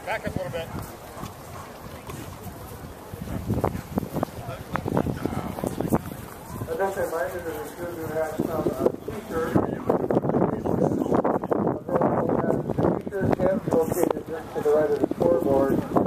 Back up a little bit. I'd just remind you that it's good to have some t-shirts. The t-shirt tabs located just to the right of the scoreboard.